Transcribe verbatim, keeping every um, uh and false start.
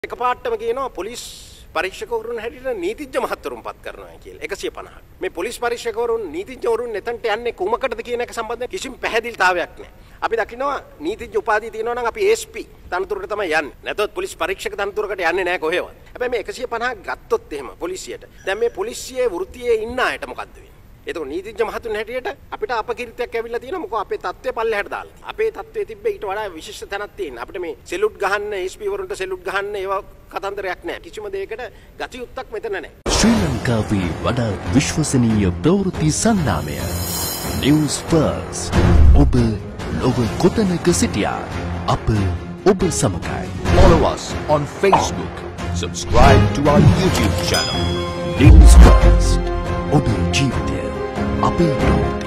එකපාරටම කියනවා පොලිස් පරීක්ෂකවරුන් හැටියට නීතිඥ මහත්වරුන් පත් කරනවා කියලා එකසිය පනහක්. මේ පොලිස් පරීක්ෂකවරුන් නීතිඥවරුන් එතනට යන්නේ කොමකටද කියන එක සම්බන්ධයෙන් කිසිම පැහැදිලිතාවයක් නැහැ. අපි දකිනවා නීතිඥ උපාධිය තියෙනවා නම් අපි එස් පී තනතුරට තමයි යන්නේ. නැත්නම් පොලිස් පරීක්ෂක තනතුරකට යන්නේ නැහැ කොහෙවත්. හැබැයි මේ එකසිය පනහක් ගත්තොත් එහෙම පොලිසියට. දැන් මේ පොලිසියේ වෘත්තියේ ඉන්න අයට මොකද්ද වෙන්නේ? ඒක නීතිඥ මහතුන් හැටියට අපිට අපකීර්තියක් ඇවිල්ලා තියෙනවා. මොකද අපේ තත්ත්වය පල්ලෙහාට දාලා. අපේ තත්ත්වයේ තිබ්බේ ඊට වඩා විශිෂ්ට තැනක් තියෙන. අපිට මේ සෙලුට් ගහන්න එස් පී වරුන්ට සෙලුට් ගහන්න ඒවා කතන්දරයක් නැහැ. කිසිම දෙයකට ගතියුත්තක් මෙතන නැහැ. ශ්‍රී ලංකාවේ වඩා විශ්වසනීය ප්‍රවෘත්ති සංනාමය News First. ඔබ ඔබ කොතනක සිටියා අප ඔබ සමගයි. Follow us on Facebook. Subscribe to our YouTube channel. News First. ඔබ ජීවිතය අපේ